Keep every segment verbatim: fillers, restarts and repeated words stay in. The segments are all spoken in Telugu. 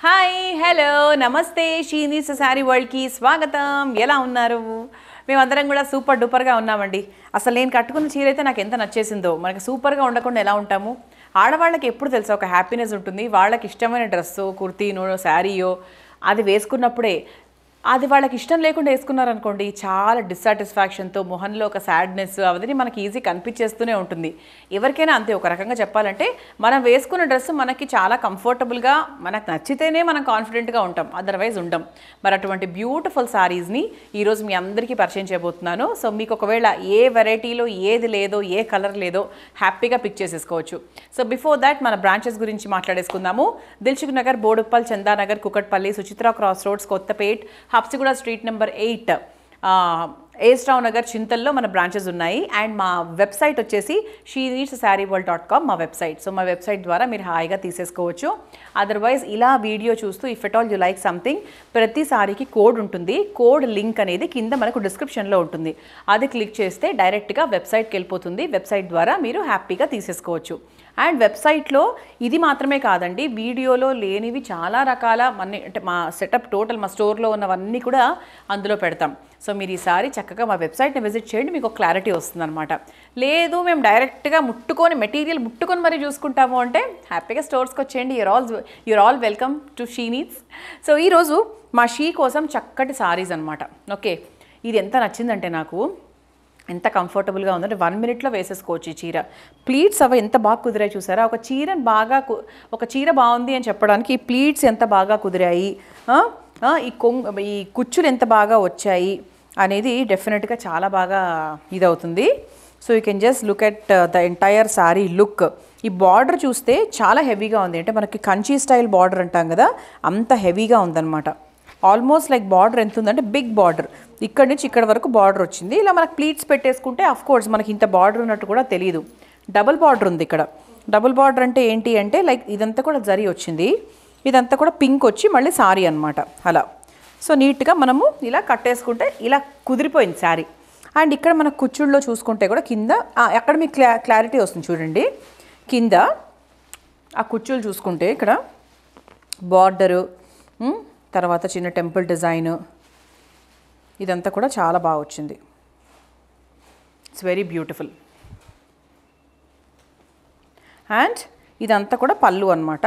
హాయ్ హలో నమస్తే షీనీస్ శారీ వరల్డ్కి స్వాగతం. ఎలా ఉన్నారు? మేమందరం కూడా సూపర్ డూపర్గా ఉన్నామండి. అసలు నేను కట్టుకున్న చీర అయితే నాకు ఎంత నచ్చేసిందో. మనకి సూపర్గా ఉండకుండా ఎలా ఉంటాము? ఆడవాళ్ళకి ఎప్పుడు తెలుసా ఒక హ్యాపీనెస్ ఉంటుంది. వాళ్ళకి ఇష్టమైన డ్రెస్సో కుర్తీనో శారీయో అది వేసుకున్నప్పుడే, అది వాళ్ళకి ఇష్టం లేకుండా వేసుకున్నారనుకోండి చాలా డిస్సాటిస్ఫాక్షన్తో మొహంలో ఒక సాడ్నెస్ అవన్నీ మనకి ఈజీ కనిపించేస్తూనే ఉంటుంది. ఎవరికైనా అంతే. ఒక రకంగా చెప్పాలంటే మనం వేసుకున్న డ్రెస్ మనకి చాలా కంఫర్టబుల్గా మనకు నచ్చితేనే మనం కాన్ఫిడెంట్గా ఉంటాం, అదర్వైజ్ ఉండం. మరి అటువంటి బ్యూటిఫుల్ శారీస్ని ఈరోజు మీ అందరికీ పరిచయం చేయబోతున్నాను. సో మీకు ఒకవేళ ఏ వెరైటీలో ఏది లేదో ఏ కలర్ లేదో హ్యాపీగా పిక్ చేసేసుకోవచ్చు. సో బిఫోర్ దాట్ మన బ్రాంచెస్ గురించి మాట్లాడేసుకుందాము. Dilsukhnagar, Boduppal, Chandanagar, Kukatpally, Suchitra cross roads, Kothapet, Habsiguda street number eight, AS Rao Nagar, చింతల్లో మన బ్రాంచెస్ ఉన్నాయి. అండ్ మా వెబ్సైట్ వచ్చేసి she needs saree world dot com మా వెబ్సైట్. సో మా వెబ్సైట్ ద్వారా మీరు హాయిగా తీసేసుకోవచ్చు. అదర్వైజ్ ఇలా వీడియో చూస్తూ if at all you like something, ప్రతి సారీకి కోడ్ ఉంటుంది. కోడ్ లింక్ అనేది కింద మనకు డిస్క్రిప్షన్లో ఉంటుంది. అది క్లిక్ చేస్తే డైరెక్ట్గా వెబ్సైట్కి వెళ్ళిపోతుంది. వెబ్సైట్ ద్వారా మీరు హ్యాపీగా తీసేసుకోవచ్చు. అండ్ వెబ్సైట్లో ఇది మాత్రమే కాదండి, వీడియోలో లేనివి చాలా రకాల మన అంటే మా సెటప్ టోటల్ మా స్టోర్లో ఉన్నవన్నీ కూడా అందులో పెడతాం. సో మీరు ఈసారి చక్కగా మా వెబ్సైట్ని విజిట్ చేయండి, మీకు ఒక క్లారిటీ వస్తుంది అనమాట. లేదు మేము డైరెక్ట్గా ముట్టుకొని మెటీరియల్ ముట్టుకొని మరీ చూసుకుంటాము అంటే హ్యాపీగా స్టోర్స్కి వచ్చేయండి. You're all you're all welcome to she needs. So ఈరోజు మా షీ కోసం చక్కటి సారీస్ అనమాట. ఓకే, ఇది ఎంత నచ్చిందంటే నాకు, ఎంత కంఫర్టబుల్గా ఉందంటే వన్ మినిట్లో వేసేసుకోవచ్చు. ఈ చీర ప్లీట్స్ అవి ఎంత బాగా కుదిరాయి చూసారా. ఒక చీరని బాగా ఒక చీర బాగుంది అని చెప్పడానికి ఈ ప్లీట్స్ ఎంత బాగా కుదిరాయి, ఈ కొంగు ఈ కుచ్చులు ఎంత బాగా వచ్చాయి అనేది డెఫినెట్గా చాలా బాగా ఇదవుతుంది. So you can just look at the entire sari look. ఈ బార్డర్ చూస్తే చాలా హెవీగా ఉంది. అంటే మనకి కంచి స్టైల్ బార్డర్ అంటాం కదా, అంత హెవీగా ఉందన్నమాట. ఆల్మోస్ట్ లైక్ బార్డర్ ఎంత ఉందంటే బిగ్ బార్డర్, ఇక్కడ నుంచి ఇక్కడ వరకు బార్డర్ వచ్చింది. ఇలా మనకు ప్లీట్స్ పెట్టేసుకుంటే అఫ్ కోర్స్ మనకి ఇంత బార్డర్ ఉన్నట్టు కూడా తెలియదు. డబుల్ బార్డర్ ఉంది ఇక్కడ. డబుల్ బార్డర్ అంటే ఏంటి అంటే లైక్ ఇదంతా కూడా జరీ వచ్చింది, ఇదంతా కూడా పింక్ వచ్చి మళ్ళీ సారీ అనమాట అలా. సో నీట్గా మనము ఇలా కట్టేసుకుంటే ఇలా కుదిరిపోయింది శారీ. అండ్ ఇక్కడ మన కుచ్చుళ్ళలో చూసుకుంటే కూడా కింద అక్కడ మీకు క్లా క్లారిటీ వస్తుంది చూడండి. కింద ఆ కుచ్చులు చూసుకుంటే ఇక్కడ బార్డరు, తర్వాత చిన్న టెంపుల్ డిజైన్, ఇదంతా కూడా చాలా బాగా వచ్చింది. It's very beautiful. అండ్ ఇదంతా కూడా పళ్ళు అనమాట.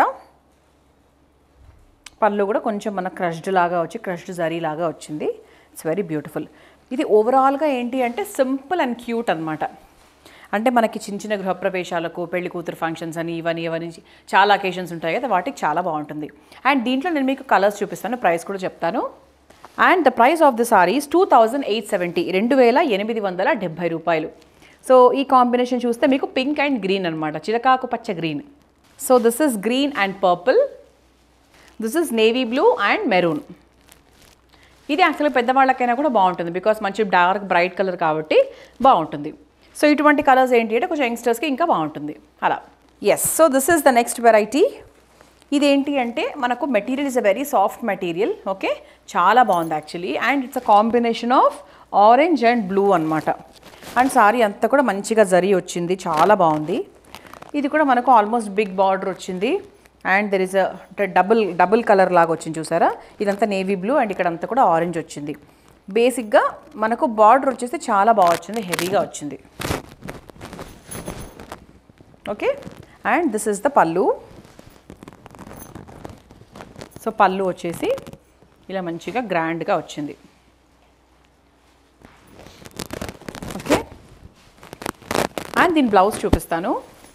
పళ్ళు కూడా కొంచెం మన క్రష్డ్ లాగా వచ్చి క్రష్డ్ జరీ లాగా వచ్చింది. It's very beautiful. ఇది ఓవరాల్గా ఏంటి అంటే సింపుల్ అండ్ క్యూట్ అనమాట. అంటే మనకి చిన్న చిన్న గృహప్రవేశాలకు, పెళ్లి కూతురు ఫంక్షన్స్ అని ఇవన్నీ ఇవన్నీ చాలా అకేషన్స్ ఉంటాయి కదా, వాటికి చాలా బాగుంటుంది. అండ్ దీంట్లో నేను మీకు కలర్స్ చూపిస్తాను, ప్రైస్ కూడా చెప్తాను. And the price of the saris two thousand eight seventy రెండు వేల ఎనిమిది వందల డెబ్బై రూపాయలు. సో ఈ కాంబినేషన్ చూస్తే మీకు పింక్ అండ్ గ్రీన్ అనమాట, చిలకాకు పచ్చ green. So this is green and purple, this is navy blue and maroon. ఇది యాక్చువల్గా పెద్దవాళ్ళకైనా కూడా బాగుంటుంది, బికాస్ మంచి డార్క్ బ్రైట్ కలర్ కాబట్టి బాగుంటుంది. సో ఇటువంటి కలర్స్ ఏంటి అంటే కొంచెం యంగ్స్టర్స్కి ఇంకా బాగుంటుంది అలా. Yes, so this is the next variety. ఇదేంటి అంటే మనకు material is a very soft material. Okay, చాలా బాగుంది actually. And it's a combination of orange and blue అనమాట. అండ్ సారీ అంతా కూడా మంచిగా జరీ వచ్చింది, చాలా బాగుంది. ఇది కూడా మనకు ఆల్మోస్ట్ బిగ్ బార్డర్ వచ్చింది. And there is a double double colour లాగా వచ్చింది చూసారా. ఇదంతా నేవీ బ్లూ అండ్ ఇక్కడ అంతా కూడా ఆరెంజ్ వచ్చింది. బేసిక్గా మనకు బార్డర్ వచ్చేసి చాలా బాగా వచ్చింది, హెవీగా వచ్చింది. Okay, and this is the పళ్ళు. సో పళ్ళు వచ్చేసి ఇలా మంచిగా గ్రాండ్గా వచ్చింది. ఓకే, అండ్ దీని బ్లౌజ్ చూపిస్తాను.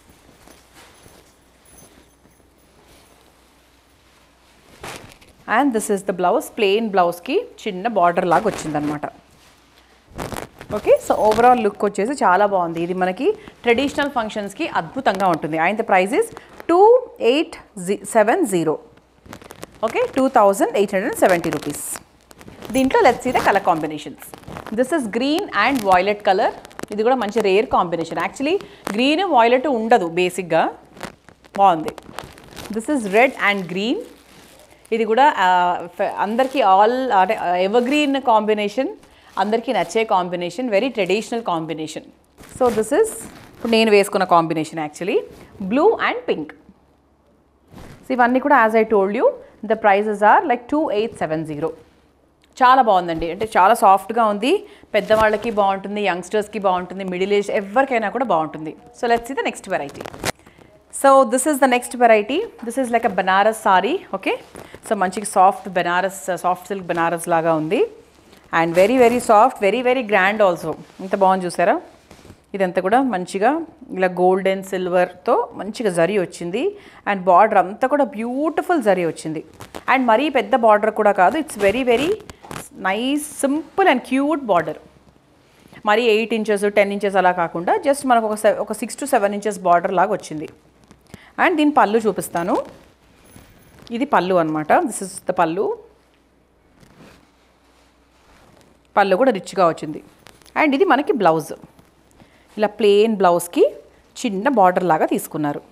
And this is the blouse. Plain బ్లౌజ్కి చిన్న బార్డర్ లాగా వచ్చిందనమాట. ఓకే, సో ఓవరాల్ లుక్ వచ్చేసి చాలా బాగుంది. ఇది మనకి ట్రెడిషనల్ ఫంక్షన్స్కి అద్భుతంగా ఉంటుంది. And the price is two eight seven zero. Okay, two thousand eight hundred seventy rupees. దీంట్లో let's see the colour combinations. This is green and violet colour. ఇది కూడా మంచి rare combination. Actually green violet ఉండదు బేసిక్గా, బాగుంది. This is red and green. ఇది కూడా అందరికీ ఆల్ అంటే ఎవర్గ్రీన్ కాంబినేషన్, అందరికీ నచ్చే combination, very traditional combination. So this is ఇప్పుడు నేను వేసుకున్న combination actually blue and pink. So ఇవన్నీ కూడా as I told you the prices are like two eight seven zero. చాలా బాగుందండి, అంటే చాలా సాఫ్ట్గా ఉంది, పెద్దవాళ్ళకి బాగుంటుంది, యంగ్స్టర్స్కి బాగుంటుంది, మిడిల్ ఏజ్ ఎవరికైనా కూడా బాగుంటుంది. So let's see the next variety. So this is the next variety. This is like a Banaras sari. Okay, so మంచిగా soft Banaras, soft silk Banaras లాగా ఉంది and very very soft, very very grand also. ఇంత బాగుంది చూసారా, ఇదంతా కూడా మంచిగా ఇలా గోల్డ్ అండ్ సిల్వర్తో మంచిగా జరీ వచ్చింది అండ్ బార్డర్ అంతా కూడా బ్యూటిఫుల్ జరీ వచ్చింది అండ్ మరీ పెద్ద బార్డర్ కూడా కాదు, it's very very nice simple and cute border. మరి ఎయిట్ ఇంచెస్ టెన్ ఇంచెస్ అలా కాకుండా జస్ట్ మనకు ఒక ఒక six to seven inches border లాగా వచ్చింది. అండ్ దీని పళ్ళు చూపిస్తాను. ఇది పళ్ళు అనమాట. దిస్ ఇస్ ద పళ్ళు. పళ్ళు కూడా రిచ్గా వచ్చింది. అండ్ ఇది మనకి బ్లౌజ్. ఇలా ప్లెయిన్ బ్లౌజ్కి చిన్న బార్డర్ లాగా తీసుకున్నారు.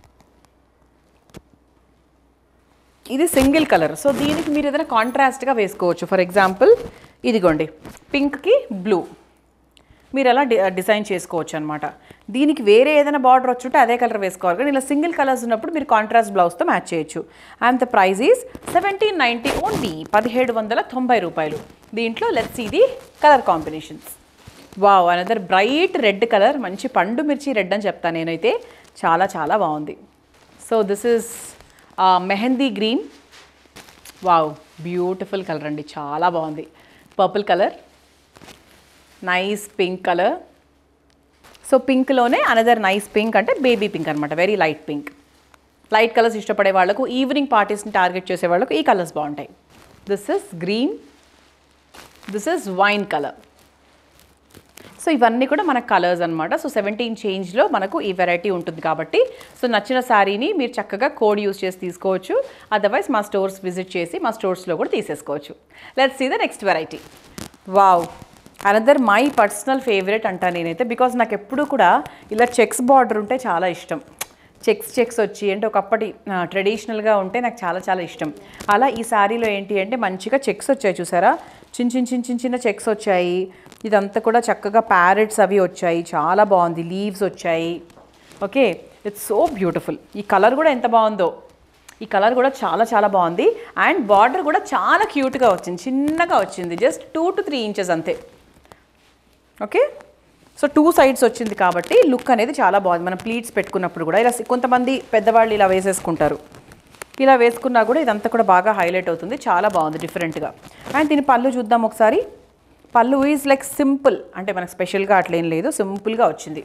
ఇది సింగిల్ కలర్, సో దీనికి మీరు ఏదైనా కాంట్రాస్ట్గా వేసుకోవచ్చు. ఫర్ ఎగ్జాంపుల్ ఇదిగోండి, పింక్కి బ్లూ మీరు అలా డి డిజైన్ చేసుకోవచ్చు అనమాట. దీనికి వేరే ఏదైనా బార్డర్ వచ్చుంటే అదే కలర్ వేసుకోవాలి, కానీ ఇలా సింగిల్ కలర్స్ ఉన్నప్పుడు మీరు కాంట్రాస్ట్ బ్లౌజ్తో మ్యాచ్ చేయొచ్చు. And the price is seventeen ninety only, పదిహేడు వందల తొంభై రూపాయలు. దీంట్లో లెట్స్ ఇది colour combinations. Wow, another bright red colour, మంచి పండు మిర్చి రెడ్ అని చెప్తాను నేనైతే, చాలా చాలా బాగుంది. So this is mehndi green. Wow, beautiful colour అండి, చాలా బాగుంది. Purple colour, nice pink colour. So పింక్లోనే అనదర్ నైస్ పింక్, అంటే బేబీ పింక్ అనమాట, very light pink. Light colours ఇష్టపడే వాళ్ళకు, ఈవినింగ్ పార్టీస్ని టార్గెట్ చేసే వాళ్ళకు ఈ కలర్స్ బాగుంటాయి. This is green, this is wine colour. So ఇవన్నీ కూడా మన కలర్స్ అనమాట. సో సెవెంటీన్ చేంజ్లో మనకు ఈ వెరైటీ ఉంటుంది కాబట్టి, సో నచ్చిన శారీని మీరు చక్కగా కోడ్ యూస్ చేసి తీసుకోవచ్చు. అదర్వైజ్ మా స్టోర్స్ విజిట్ చేసి మా స్టోర్స్లో కూడా తీసేసుకోవచ్చు. Let's see the next variety. Wow, another my personal favourite అంటా నేనైతే, బికాజ్ నాకు ఎప్పుడు కూడా ఇలా చెక్స్ బార్డర్ ఉంటే చాలా ఇష్టం. చెక్స్ చెక్స్ వచ్చి అంటే ఒకప్పటి ట్రెడిషనల్గా ఉంటే నాకు చాలా చాలా ఇష్టం. అలా ఈ శారీలో ఏంటి అంటే మంచిగా చెక్స్ వచ్చాయి చూసారా, చిన్న చిన్న చిన్న చిన్న చిన్న చెక్స్ వచ్చాయి. ఇదంతా కూడా చక్కగా ప్యారెట్స్ అవి వచ్చాయి, చాలా బాగుంది. లీవ్స్ వచ్చాయి. Okay, it's so beautiful. ఈ కలర్ కూడా ఎంత బాగుందో, ఈ కలర్ కూడా చాలా చాలా బాగుంది. అండ్ బార్డర్ కూడా చాలా క్యూట్గా వచ్చింది, చిన్నగా వచ్చింది, just two to three inches అంతే. ఓకే, సో టూ సైడ్స్ వచ్చింది కాబట్టి లుక్ అనేది చాలా బాగుంది. మనం ప్లీట్స్ పెట్టుకున్నప్పుడు కూడా ఇలా కొంతమంది పెద్దవాళ్ళు ఇలా వేసేసుకుంటారు, ఇలా వేసుకున్నా కూడా ఇదంతా కూడా బాగా హైలైట్ అవుతుంది, చాలా బాగుంది డిఫరెంట్గా. అండ్ దీని పళ్ళు చూద్దాం ఒకసారి. పళ్ళు ఈజ్ లైక్ సింపుల్, అంటే మనకు స్పెషల్గా అట్లేం లేదు, సింపుల్గా వచ్చింది.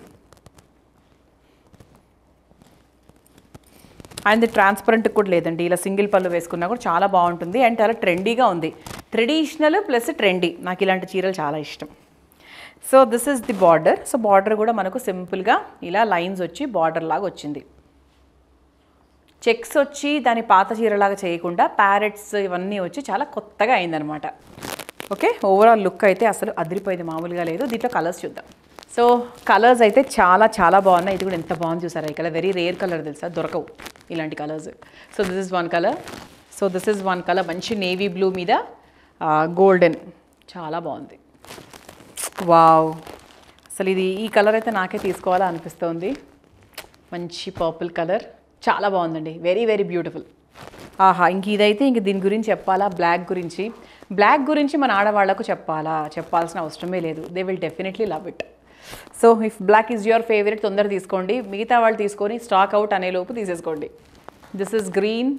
అండ్ ట్రాన్స్పరెంట్ కూడా లేదండి, ఇలా సింగిల్ పళ్ళు వేసుకున్నా కూడా చాలా బాగుంటుంది. అండ్ చాలా ట్రెండీగా ఉంది, ట్రెడిషనల్ ప్లస్ ట్రెండీ. నాకు ఇలాంటి చీరలు చాలా ఇష్టం. So this is the border. So border కూడా మనకు సింపుల్గా ఇలా లైన్స్ వచ్చి బార్డర్ లాగా వచ్చింది. చెక్స్ వచ్చి దాని పాత చీరలాగా చేయకుండా ప్యారెట్స్ ఇవన్నీ వచ్చి చాలా కొత్తగా అయిందనమాట. ఓకే, ఓవరాల్ లుక్ అయితే అసలు అదిరిపోయింది, మామూలుగా లేదు. దీంట్లో కలర్స్ చూద్దాం. సో కలర్స్ అయితే చాలా చాలా బాగున్నాయి. ఇది కూడా ఎంత బాగుంది చూసారా, ఈ కలర్ వెరీ రేర్ కలర్, తెలుసా, దొరకవు ఇలాంటి colours. So this is one colour. So this is one colour, మంచి నేవీ బ్లూ మీద గోల్డెన్, చాలా బాగుంది. వావ్, అసలు ఇది ఈ కలర్ అయితే నాకే తీసుకోవాలా అనిపిస్తుంది. మంచి పర్పుల్ కలర్, చాలా బాగుందండి, వెరీ వెరీ బ్యూటిఫుల్. ఆహా, ఇంక ఇదైతే ఇంక దీని గురించి చెప్పాలా, బ్లాక్ గురించి. బ్లాక్ గురించి మన ఆడవాళ్లకు చెప్పాలా, చెప్పాల్సిన అవసరమే లేదు. They will definitely love it. So if black is your favourite, తొందర తీసుకోండి, మిగతా వాళ్ళు తీసుకొని స్టాక్ అవుట్ అనేలోపు తీసేసుకోండి. This is green,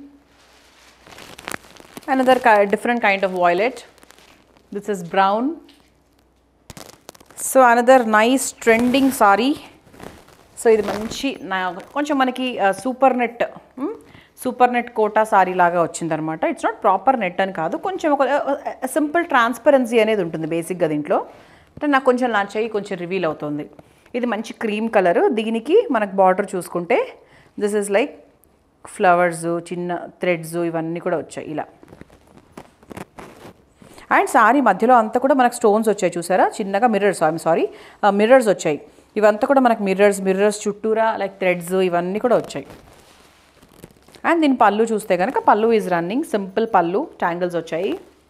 another different kind of violet. This is brown. So another nice trending sari. So ఇది మంచి కొంచెం మనకి super net super net Kota sari లాగా వచ్చిందనమాట. ఇట్స్ నాట్ ప్రాపర్ నెట్ అని కాదు, కొంచెం ఒక సింపుల్ ట్రాన్స్పరెన్సీ అనేది ఉంటుంది బేసిక్గా దీంట్లో. అంటే నాకు కొంచెం నా చెయ్యి కొంచెం రివీల్ అవుతుంది. ఇది మంచి క్రీమ్ కలరు. దీనికి మనకు బార్డర్ చూసుకుంటే దిస్ ఈజ్ లైక్ ఫ్లవర్స్, చిన్న థ్రెడ్స్ ఇవన్నీ కూడా వచ్చాయి ఇలా. అండ్ సారీ మధ్యలో అంతా కూడా మనకు స్టోన్స్ వచ్చాయి చూసారా, చిన్నగా మిర్రర్స్, ఐఎమ్ సారీ మిర్రర్స్ వచ్చాయి. ఇవంతా కూడా మనకు మిర్రర్స్ మిర్రర్స్ చుట్టూరా లైక్ థ్రెడ్స్ ఇవన్నీ కూడా వచ్చాయి. అండ్ దీని పళ్ళు చూస్తే కనుక pallu is running, simple pallu, tangles వచ్చాయి.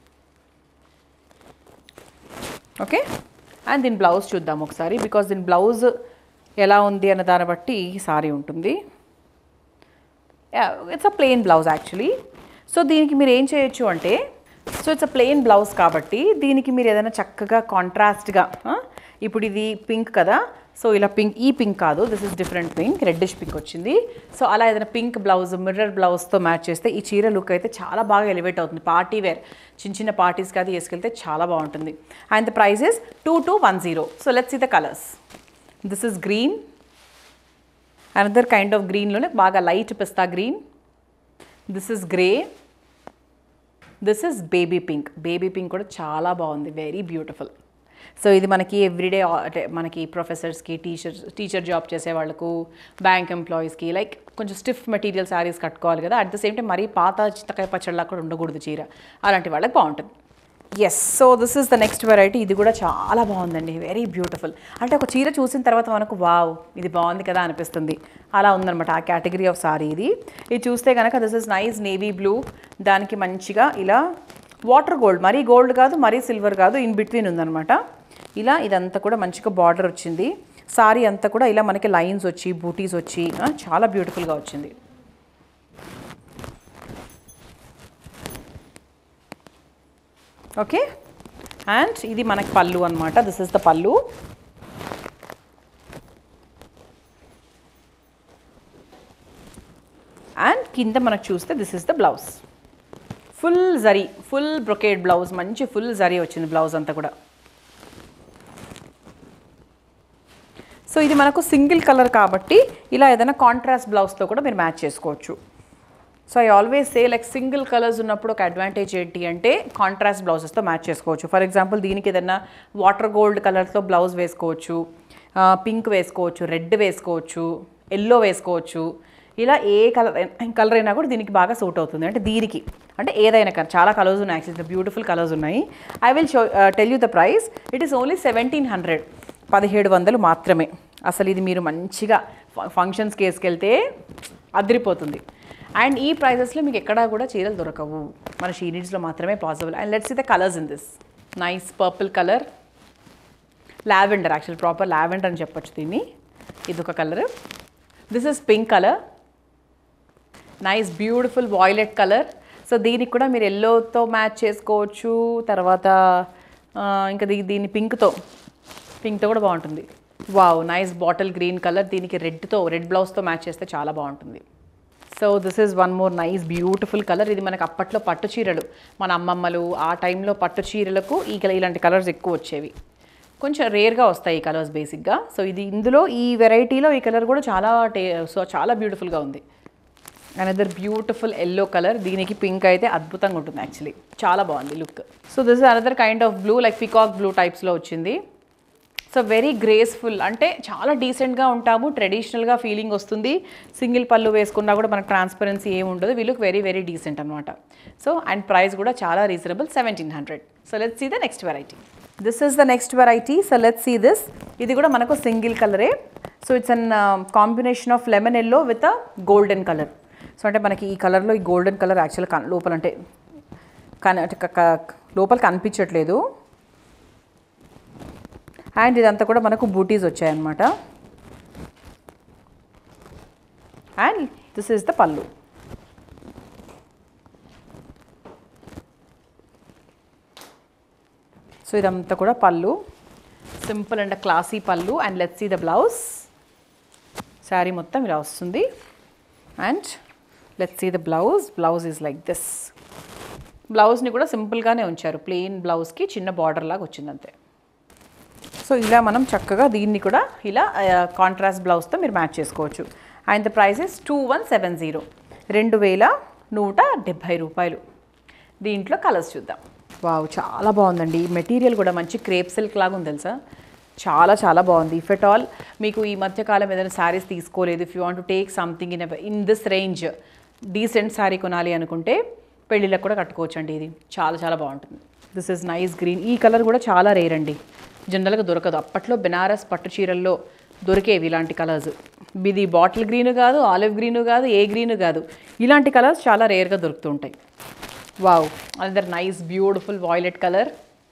ఓకే, అండ్ దీని బ్లౌజ్ చూద్దాం ఒకసారి, బికాజ్ దీని బ్లౌజ్ ఎలా ఉంది అన్న దాన్ని బట్టి సారీ ఉంటుంది. It's a plain blouse actually. So దీనికి మీరు ఏం చేయొచ్చు అంటే, so it's a plain blouse కాబట్టి దీనికి మీరు ఏదైనా చక్కగా కాంట్రాస్ట్గా, ఇప్పుడు ఇది పింక్ కదా, సో ఇలా పింక్, ఈ పింక్ కాదు, this is different pink, reddish pink వచ్చింది. సో అలా ఏదైనా పింక్ బ్లౌజ్ మిర్రర్ బ్లౌజ్తో మ్యాచ్ చేస్తే ఈ చీర లుక్ అయితే చాలా బాగా ఎలివేట్ అవుతుంది. పార్టీ వేర్, చిన్న చిన్న పార్టీస్కి అది వేసుకెళ్తే చాలా బాగుంటుంది. And the price is two two one zero. So let's see the colours. This is green, another kind of గ్రీన్లోనే బాగా light pista green. This is grey. This is baby pink. Baby pink కూడా చాలా బాగుంది, వెరీ బ్యూటిఫుల్. సో ఇది మనకి ఎవ్రీడే అంటే మనకి ప్రొఫెసర్స్కి, టీచర్స్ టీచర్ జాబ్ చేసే వాళ్ళకు, బ్యాంక్ ఎంప్లాయీస్కి లైక్ కొంచెం స్టిఫ్ మెటీరియల్ శారీస్ కట్టుకోవాలి కదా, అట్ ద సేమ్ టైం మరీ పాత చింతకాయ పచ్చడిలా కూడా ఉండకూడదు చీర, అలాంటి వాళ్ళకి బాగుంటుంది. Yes, so this is the next variety. ఇది కూడా చాలా బాగుందండి, వెరీ బ్యూటిఫుల్. అంటే ఒక చీర చూసిన తర్వాత మనకు వావ్ ఇది బాగుంది కదా అనిపిస్తుంది, అలా ఉందన్నమాట ఆ కేటగిరీ ఆఫ్ సారీ ఇది. ఇది చూస్తే కనుక this is nice navy blue, దానికి మంచిగా ఇలా వాటర్ గోల్డ్, మరీ గోల్డ్ కాదు మరీ సిల్వర్ కాదు, ఇన్ బిట్వీన్ ఉందన్నమాట. ఇలా ఇదంతా కూడా మంచిగా బార్డర్ వచ్చింది, సారీ అంతా కూడా ఇలా మనకి లైన్స్ వచ్చి బూటీస్ వచ్చి చాలా బ్యూటిఫుల్గా వచ్చింది. ఓకే, అండ్ ఇది మనకి పళ్ళు అనమాట. This is the pallu. And కింద మనకు చూస్తే this is the blouse. Full zari, full brocade blouse, మంచి ఫుల్ జరీ వచ్చింది బ్లౌజ్ అంతా కూడా. సో ఇది మనకు సింగిల్ కలర్ కాబట్టి ఇలా ఏదైనా కాంట్రాస్ట్ బ్లౌజ్తో కూడా మీరు మ్యాచ్ చేసుకోవచ్చు. So I always say like single colours ఉన్నప్పుడు ఒక అడ్వాంటేజ్ ఏంటి అంటే కాంట్రాస్ట్ బ్లౌజెస్తో మ్యాచ్ చేసుకోవచ్చు. ఫర్ ఎగ్జాంపుల్ దీనికి ఏదైనా వాటర్ గోల్డ్ కలర్తో బ్లౌజ్ వేసుకోవచ్చు, పింక్ వేసుకోవచ్చు, రెడ్ వేసుకోవచ్చు, ఎల్లో వేసుకోవచ్చు. ఇలా ఏ కలర్ కలర్ అయినా కూడా దీనికి బాగా సూట్ అవుతుంది. అంటే దీనికి అంటే ఏదైనా కలర్, చాలా కలర్స్ ఉన్నాయి యాక్చువల్లీ, బ్యూటిఫుల్ కలర్స్ ఉన్నాయి. I will show tell you the price. It is only seventeen hundred, పదిహేడు వందలు మాత్రమే. అసలు ఇది మీరు మంచిగా ఫంక్షన్స్కి వేసుకెళ్తే అదిరిపోతుంది. అండ్ ఈ ప్రైజెస్లో మీకు ఎక్కడా కూడా చీరలు దొరకవు, మన షీ నీడ్స్లో మాత్రమే possible. And let's see the colours in this. Nice purple colour, lavender, actual proper lavender అని చెప్పొచ్చు దీన్ని. ఇదొక colour. This is pink colour, nice beautiful violet colour. So దీనికి కూడా మీరు ఎల్లోతో మ్యాచ్ చేసుకోవచ్చు. తర్వాత ఇంకా దీ దీన్ని పింక్తో పింక్తో కూడా బాగుంటుంది. Wow, nice bottle green colour, దీనికి రెడ్తో, రెడ్ బ్లౌజ్తో మ్యాచ్ చేస్తే చాలా బాగుంటుంది. So this is one more nice beautiful colour. ఇది మనకు అప్పట్లో పట్టు చీరలు, మన అమ్మమ్మలు ఆ టైంలో పట్టు చీరలకు ఈ ఇలాంటి కలర్స్ ఎక్కువ వచ్చేవి. కొంచెం రేర్గా వస్తాయి ఈ కలర్స్ బేసిక్గా. సో ఇది ఇందులో ఈ వెరైటీలో ఈ కలర్ కూడా చాలా టే సో చాలా బ్యూటిఫుల్గా ఉంది. అనదర్ బ్యూటిఫుల్ ఎల్లో కలర్, దీనికి పింక్ అయితే అద్భుతంగా ఉంటుంది యాక్చువల్లీ, చాలా బాగుంది look. So this is another kind of blue, like peacock blue టైప్స్లో వచ్చింది. సో వెరీ గ్రేస్ఫుల్, అంటే చాలా డీసెంట్గా ఉంటాము, ట్రెడిషనల్గా ఫీలింగ్ వస్తుంది. సింగిల్ పళ్ళు వేసుకున్నా కూడా మనకు ట్రాన్స్పరెన్సీ ఏమి ఉండదు. We look very very decent అనమాట. సో అండ్ ప్రైస్ కూడా చాలా reasonable, seventeen hundred. So let's see the next variety. This is the next variety. So let's see this. ఇది కూడా మనకు సింగిల్ కలరే. So it's an combination of lemon yellow with a golden colour. So అంటే మనకి ఈ కలర్లో ఈ గోల్డెన్ కలర్ యాక్చువల్ కన్ లోపల అంటే కన లోపల కనిపించట్లేదు. అండ్ ఇదంతా కూడా మనకు బూటీస్ వచ్చాయన్నమాట. అండ్ దిస్ ఈస్ ద పళ్ళు. సో ఇదంతా కూడా పళ్ళు, simple and classy pallu. And let's see the blouse. Sari మొత్తం ఇలా వస్తుంది. And let's see the blouse. Blouse is like this. బ్లౌజ్ని కూడా సింపుల్గానే ఉంచారు, ప్లెయిన్ బ్లౌజ్కి చిన్న బార్డర్ లాగా వచ్చింది అంతే. సో ఇలా మనం చక్కగా దీన్ని కూడా ఇలా కాంట్రాస్ట్ బ్లౌజ్తో మీరు మ్యాచ్ చేసుకోవచ్చు. And the price is two one seven zero, రెండు వేల నూట డెబ్భై రూపాయలు. దీంట్లో కలర్స్ చూద్దాం. వావ్, చాలా బాగుందండి. మెటీరియల్ కూడా మంచి క్రేప్ సిల్క్ లాగా ఉంది తెలుసా, చాలా చాలా బాగుంది. ఇఫ్ ఎట్ ఆల్ మీకు ఈ మధ్యకాలం ఏదైనా శారీస్ తీసుకోలేదు, if you want to take something in in this range, decent sari కొనాలి అనుకుంటే పెళ్ళిళ్ళకి కూడా కట్టుకోవచ్చు అండి. ఇది చాలా చాలా బాగుంటుంది. This is nice green. ఈ కలర్ కూడా చాలా రేర్ అండి, జనరల్గా దొరకదు. అప్పట్లో బెనారస్ పట్టు చీరల్లో దొరికేవి ఇలాంటి కలర్స్. ఇది బాటిల్ గ్రీను కాదు, ఆలివ్ గ్రీను కాదు, ఏ గ్రీను కాదు, ఇలాంటి కలర్స్ చాలా రేర్గా దొరుకుతుంటాయి. Wow, another nice beautiful violet colour.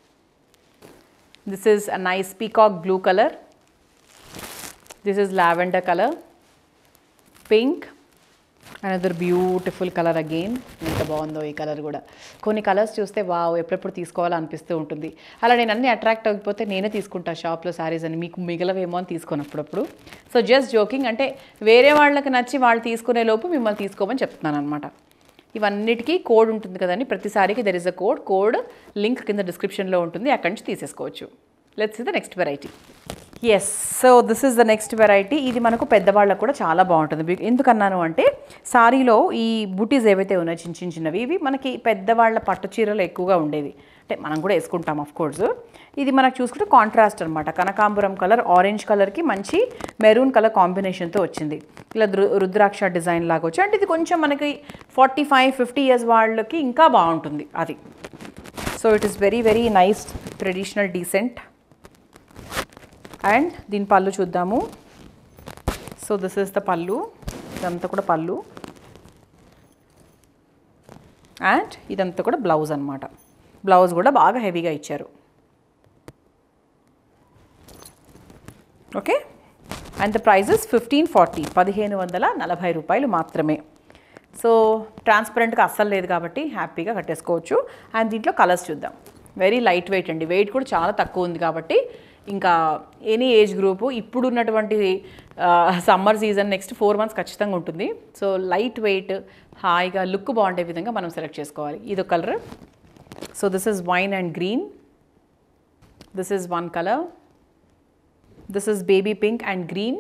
This is a nice peacock blue colour. This is lavender colour, pink, another beautiful colour again. ఎంత బాగుందో ఈ కలర్ కూడా. కొన్ని కలర్స్ చూస్తే వావ్ ఎప్పుడెప్పుడు తీసుకోవాలో అనిపిస్తూ ఉంటుంది. అలా నేను అన్ని అట్రాక్ట్ అయిపోతే నేనే తీసుకుంటా షాప్లో శారీస్ అని, మీకు మిగలవేమో అని తీసుకొని అప్పుడప్పుడు. సో జస్ట్ జోకింగ్, అంటే వేరే వాళ్ళకి నచ్చి వాళ్ళు తీసుకునే లోపు మిమ్మల్ని తీసుకోమని చెప్తున్నాను అనమాట. ఇవన్నిటికీ కోడ్ ఉంటుంది కదండి, ప్రతిసారికి there is a code. Code link కింద డిస్క్రిప్షన్లో ఉంటుంది, అక్కడి నుంచి తీసేసుకోవచ్చు. Let's see the next variety. Yes, so this is the next variety. ఇది మనకు పెద్దవాళ్ళకు కూడా చాలా బాగుంటుంది. ఎందుకన్నాను అంటే సారీలో ఈ బూటీస్ ఏవైతే ఉన్నాయో చిన్న చిన్న చిన్నవి, ఇవి మనకి పెద్దవాళ్ళ పట్టు చీరలు ఎక్కువగా ఉండేవి, అంటే మనం కూడా వేసుకుంటాం ఆఫ్ కోర్స్. ఇది మనకు చూసుకుంటే కాంట్రాస్ట్ అనమాట. కనకాంబరం కలర్ ఆరెంజ్ కలర్కి మంచి మెరూన్ కలర్ కాంబినేషన్తో వచ్చింది. ఇలా రుద్రాక్ష డిజైన్ లాగా వచ్చి, అంటే ఇది కొంచెం మనకి ఫార్టీ ఫైవ్ ఫిఫ్టీ ఇయర్స్ వాళ్ళకి ఇంకా బాగుంటుంది అది. So it is very very nice traditional decent. And దీని పళ్ళు చూద్దాము. సో దిస్ ఇస్ ద పళ్ళు, ఇదంతా కూడా పళ్ళు. అండ్ ఇదంతా కూడా బ్లౌజ్ అనమాట. బ్లౌజ్ కూడా బాగా హెవీగా ఇచ్చారు. Okay, and the prices fifteen forty పదిహేను వందల నలభై రూపాయలు మాత్రమే. సో ట్రాన్స్పరెంట్గా అస్సలు లేదు కాబట్టి హ్యాపీగా కట్టేసుకోవచ్చు. అండ్ దీంట్లో కలర్స్ చూద్దాం. వెరీ లైట్ వెయిట్ అండి, వెయిట్ కూడా చాలా తక్కువ ఉంది కాబట్టి ఇంకా ఎనీ ఏజ్ గ్రూపు ఇప్పుడు ఉన్నటువంటి summer season next four months ఖచ్చితంగా ఉంటుంది. సో లైట్ వెయిట్ హాయిగా లుక్ బాగుండే విధంగా మనం సెలెక్ట్ చేసుకోవాలి. ఇది colour. So this is wine and green. This is one colour. This is baby pink and green.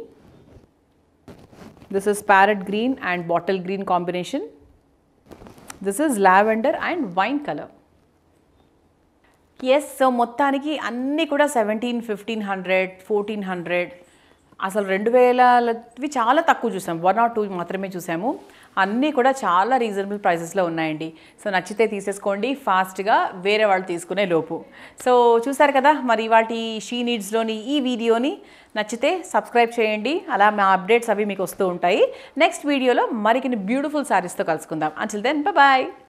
This is parrot green and bottle green combination. This is lavender and wine colour. Yes, so మొత్తానికి అన్నీ కూడా seventeen fifteen hundred fourteen hundred అసలు రెండు వేలవి చాలా తక్కువ చూసాం. వన్ ఆర్ టూ మాత్రమే చూసాము. అన్నీ కూడా చాలా రీజనబుల్ ప్రైసెస్లో ఉన్నాయండి. సో నచ్చితే తీసేసుకోండి ఫాస్ట్గా, వేరే వాళ్ళు తీసుకునే లోపు. సో చూసారు కదా మరి వాటి షీ నీడ్స్లోని ఈ వీడియోని. నచ్చితే సబ్స్క్రైబ్ చేయండి, అలా మా అప్డేట్స్ అవి మీకు వస్తూ ఉంటాయి. నెక్స్ట్ వీడియోలో మరికొన్ని బ్యూటిఫుల్ శారీస్తో కలుసుకుందాం. Until then bye.